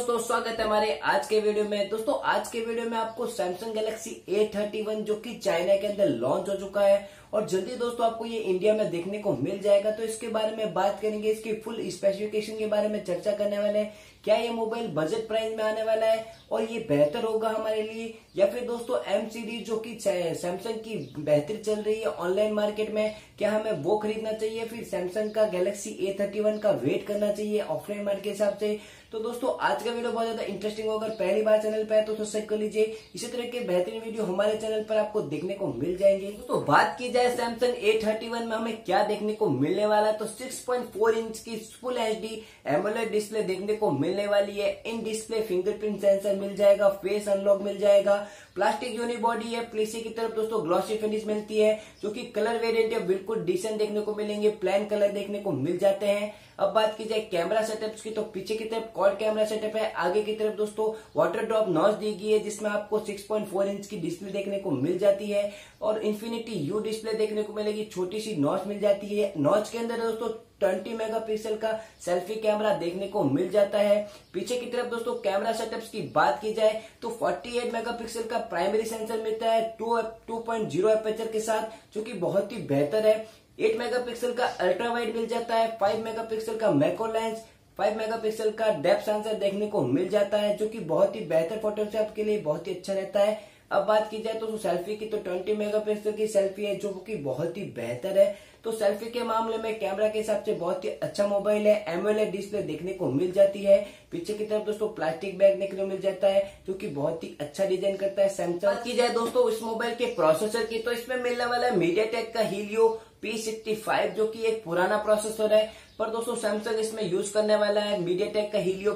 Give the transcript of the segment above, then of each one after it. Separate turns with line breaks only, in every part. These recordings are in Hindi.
दोस्तों, स्वागत है हमारे आज के वीडियो में। दोस्तों आज के वीडियो में आपको सैमसंग गैलेक्सी A31 जो कि चाइना के अंदर लॉन्च हो चुका है और जल्दी दोस्तों आपको ये इंडिया में देखने को मिल जाएगा। तो इसके बारे में बात करेंगे, इसकी फुल स्पेसिफिकेशन के बारे में चर्चा करने वाले हैं। क्या ये मोबाइल बजट प्राइस में आने वाला है और ये बेहतर होगा हमारे लिए, या फिर दोस्तों M सीरीज जो कि सैमसंग की बेहतर चल रही है ऑनलाइन मार्केट में, क्या हमें वो खरीदना चाहिए, फिर सैमसंग का गैलेक्सी A31 का वेट करना चाहिए ऑफलाइन मार्केट के हिसाब से। तो दोस्तों आज का वीडियो बहुत ज्यादा इंटरेस्टिंग होगा। अगर पहली बार चैनल पे है तो सब्सक्राइब कर लीजिए। इसी तरह के बेहतरीन वीडियो हमारे चैनल पर आपको देखने को मिल जाएंगे। तो बात की जाए सैमसंग A31 में हमें क्या देखने को मिलने वाला है, तो 6.4 इंच की फुल HD एमोलेड डिस्प्ले देखने को मिलने वाली है। इन डिस्प्ले फिंगरप्रिंट सेंसर मिल जाएगा, फेस अनलॉक मिल जाएगा, प्लास्टिक यूनी बॉडी है, पीछे की तरफ दोस्तों ग्लॉसी फिनिश मिलती है, जो कि कलर वेरिएंट है बिल्कुल डिसेंट देखने को मिलेंगे, प्लेन कलर देखने को मिल जाते हैं। अब बात की जाए कैमरा सेटअप की, तो पीछे की तरफ क्वाड कैमरा सेटअप है, आगे की तरफ दोस्तों वाटर ड्रॉप नॉच दी गई है जिसमें आपको 6.4 इंच की डिस्प्ले देखने को मिल जाती है और इन्फिनिटी यू डिस्प्ले देखने को मिलेगी, छोटी सी नॉच मिल जाती है। नॉच के अंदर दोस्तों 20 मेगापिक्सल का सेल्फी कैमरा देखने को मिल जाता है। पीछे की तरफ दोस्तों कैमरा सेटअप्स की बात की जाए तो 48 मेगापिक्सल का प्राइमरी सेंसर मिलता है 2.0 एपर्चर के साथ, जो कि बहुत ही बेहतर है। 8 मेगापिक्सल का अल्ट्रा वाइड मिल जाता है, 5 मेगापिक्सल का मैक्रो लेंस, 5 मेगापिक्सल का डेप्थ सेंसर देखने को मिल जाता है, जो कि बहुत ही बेहतर फोटोशॉप के लिए बहुत ही अच्छा रहता है। अब बात की जाए तो सेल्फी की, तो 20 मेगापिक्सल की सेल्फी है जो कि बहुत ही बेहतर है। तो सेल्फी के मामले में कैमरा के हिसाब से बहुत ही अच्छा मोबाइल है। एमोलेड डिस्प्ले देखने को मिल जाती है, पीछे की तरफ दोस्तों प्लास्टिक बैग देखने को मिल जाता है जो कि बहुत ही अच्छा डिजाइन करता है सैमसंग। बात की जाए दोस्तों इस मोबाइल के प्रोसेसर की, तो इसमें मिलने वाला है मीडियाटेक का हीलियो P65 जो कि एक पुराना प्रोसेसर है, पर दोस्तों सैमसंग इसमें यूज करने वाला है मीडियाटेक का हीलियो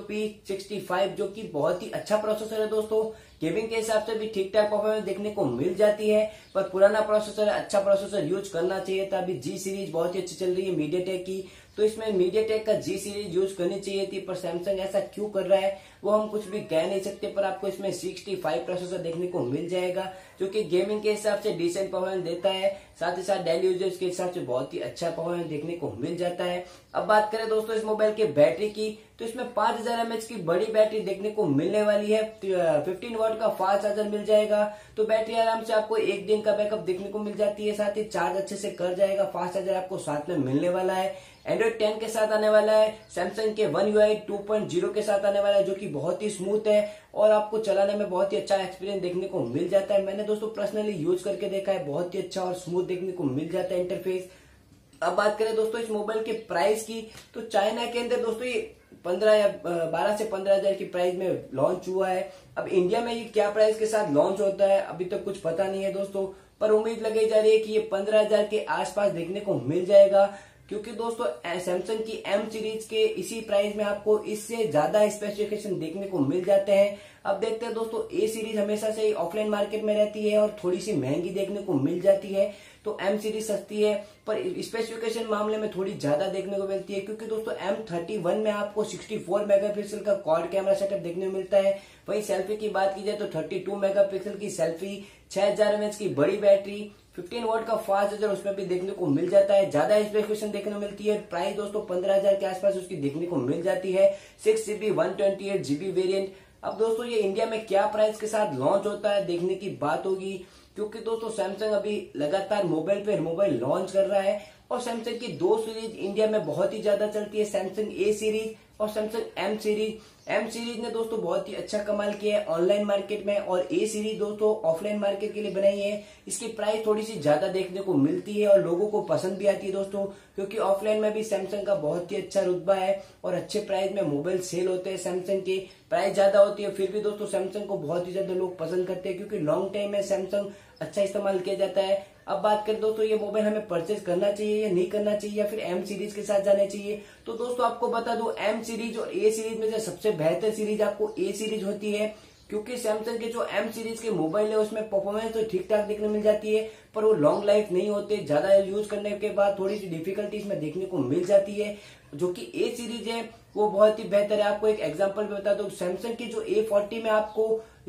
P65 जो कि बहुत ही अच्छा प्रोसेसर है। दोस्तों गेमिंग के हिसाब से भी ठीक ठाक परफॉर्मेंस देखने को मिल जाती है, पर पुराना प्रोसेसर है, अच्छा प्रोसेसर यूज करना चाहिए था। अभी G सीरीज बहुत ही अच्छी चल रही है मीडियाटेक की, तो इसमें मीडियाटेक का G सीरीज यूज करनी चाहिए थी, पर सैमसंग ऐसा क्यों कर रहा है वो हम कुछ भी कह नहीं सकते। पर आपको इसमें 65 प्रोसेसर देखने को मिल जाएगा जो कि गेमिंग के हिसाब से डिसेंट परफॉर्मेंस देता है, साथ ही साथ डेली यूजर्स के हिसाब से बहुत ही अच्छा परफॉर्मेंस देखने को मिल जाता है। अब बात करें दोस्तों इस मोबाइल के बैटरी की, तो इसमें 5000 mAh की बड़ी बैटरी देखने को मिलने वाली है। 15 वाट का फास्ट चार्जर मिल जाएगा, तो बैटरी आराम से आपको एक दिन का बैकअप देखने को मिल जाती है, साथ ही चार्ज अच्छे से कर जाएगा। फास्ट चार्जर आपको साथ में मिलने वाला है। एंड्रॉइड 10 के साथ आने वाला है, सैमसंग के One UI 2.0 के साथ आने वाला है, जो कि बहुत ही स्मूथ है और आपको चलाने में बहुत ही अच्छा एक्सपीरियंस देखने को मिल जाता है। मैंने दोस्तों पर्सनली यूज करके देखा है, बहुत ही अच्छा और स्मूथ देखने को मिल जाता है इंटरफेस। अब बात करें दोस्तों इस मोबाइल के प्राइस की, तो चाइना के अंदर दोस्तों ये 15 या 12 से 15,000 की प्राइस में लॉन्च हुआ है। अब इंडिया में ये क्या प्राइस के साथ लॉन्च होता है अभी तक कुछ पता नहीं है दोस्तों, पर उम्मीद लगाई जा रही है कि ये 15,000 के आसपास देखने को मिल जाएगा, क्योंकि दोस्तों सैमसंग की M सीरीज के इसी प्राइस में आपको इससे ज्यादा स्पेसिफिकेशन देखने को मिल जाते हैं। अब देखते हैं दोस्तों A सीरीज हमेशा से ऑफलाइन मार्केट में रहती है और थोड़ी सी महंगी देखने को मिल जाती है, तो M सीरीज सस्ती है पर स्पेसिफिकेशन मामले में थोड़ी ज्यादा देखने को मिलती है, क्योंकि दोस्तों M31 में आपको 64 मेगापिक्सल का क्वाड कैमरा सेटअप देखने को मिलता है। वही सेल्फी की बात की जाए तो 32 मेगापिक्सल की सेल्फी, 6000 mAh की बड़ी बैटरी, 15 वाट का फास्ट चार्जर उसमें भी देखने को मिल जाता है। ज्यादा स्पेसिफिकेशन देखने को मिलती है। प्राइस दोस्तों 15,000 के आसपास उसकी देखने को मिल जाती है। 6GB 128GB variant. अब दोस्तों ये इंडिया में क्या प्राइस के साथ लॉन्च होता है देखने की बात होगी, क्योंकि दोस्तों सैमसंग अभी लगातार मोबाइल पे मोबाइल लॉन्च कर रहा है और सैमसंग की दो सीरीज इंडिया में बहुत ही ज्यादा चलती है, सैमसंग A सीरीज और Samsung M series. M series ने दोस्तों बहुत ही अच्छा कमाल किया है ऑनलाइन मार्केट में, और A सीरीज दोस्तों ऑफलाइन मार्केट के लिए बनाई है। इसकी प्राइस थोड़ी सी ज्यादा देखने को मिलती है और लोगों को पसंद भी आती है दोस्तों, क्योंकि ऑफलाइन में भी सैमसंग का बहुत ही अच्छा रुतबा है और अच्छे प्राइस में मोबाइल सेल होते हैं। सैमसंग की प्राइस ज्यादा होती है, फिर भी दोस्तों सैमसंग को बहुत ही ज्यादा लोग पसंद करते हैं, क्योंकि लॉन्ग टाइम में सैमसंग अच्छा इस्तेमाल किया जाता है। अब बात करें दोस्तों ये मोबाइल हमें परचेज करना चाहिए या नहीं करना चाहिए, या फिर M सीरीज के साथ जाना चाहिए, तो दोस्तों आपको बता दूं M सीरीज और A सीरीज में से सबसे बेहतर सीरीज आपको A सीरीज होती है, क्योंकि सैमसंग के जो M सीरीज के मोबाइल है उसमें परफॉर्मेंस तो ठीक ठाक देखने मिल जाती है, पर वो लॉन्ग लाइफ नहीं होते, ज्यादा यूज करने के बाद थोड़ी सी डिफिकल्टी इसमें देखने को मिल जाती है। जो कि A सीरीज है वो बहुत ही बेहतर है। आपको एक एग्जांपल भी बता दूं, सैमसंग की जो A40 में आपको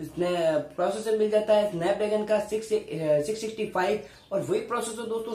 प्रोसेसर मिल जाता है स्नैपड्रैगन का 665, और वही प्रोसेसर दोस्तों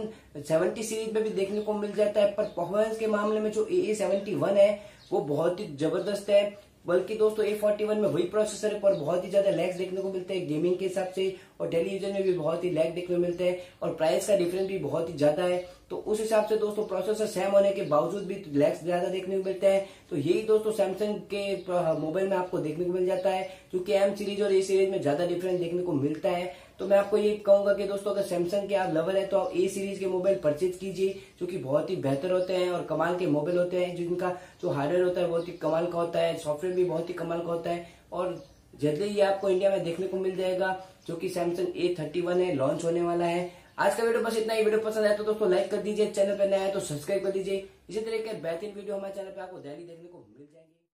770 सीरीज में भी देखने को मिल जाता है, पर परफॉर्मेंस के मामले में जो A71 है वो बहुत ही जबरदस्त है। बल्कि दोस्तों A41 में वही प्रोसेसर है पर बहुत ही ज्यादा लैग्स देखने को मिलते हैं गेमिंग के हिसाब से, और डेली यूजर में भी बहुत ही लैग देखने को मिलते हैं, और प्राइस का डिफरेंस भी बहुत ही ज्यादा है। तो उस हिसाब से दोस्तों प्रोसेसर सेम होने के बावजूद भी लैग्स ज्यादा देखने को मिलते हैं। तो यही दोस्तों सैमसंग के मोबाइल में आपको देखने को मिल जाता है, क्योंकि M सीरीज और A सीरीज में ज्यादा डिफरेंस देखने को मिलता है। तो मैं आपको ये कहूंगा कि दोस्तों अगर सैमसंग के आप लवर है तो आप A सीरीज के मोबाइल परचेज कीजिए, जो कि बहुत ही बेहतर होते हैं और कमाल के मोबाइल होते हैं, जिनका जो हार्डवेयर होता है बहुत ही कमाल का होता है, सॉफ्टवेयर भी बहुत ही कमाल का होता है, और जल्दी ही आपको इंडिया में देखने को मिल जाएगा, जो कि सैमसंग A31 है, लॉन्च होने वाला है। आज का वीडियो बस इतना ही। वीडियो पसंद आया तो दोस्तों लाइक कर दीजिए, चैनल पर नया है तो सब्सक्राइब कर दीजिए। इसी तरह के बेहतरीन वीडियो हमारे चैनल पे आपको डेली देखने को मिल जाएंगे।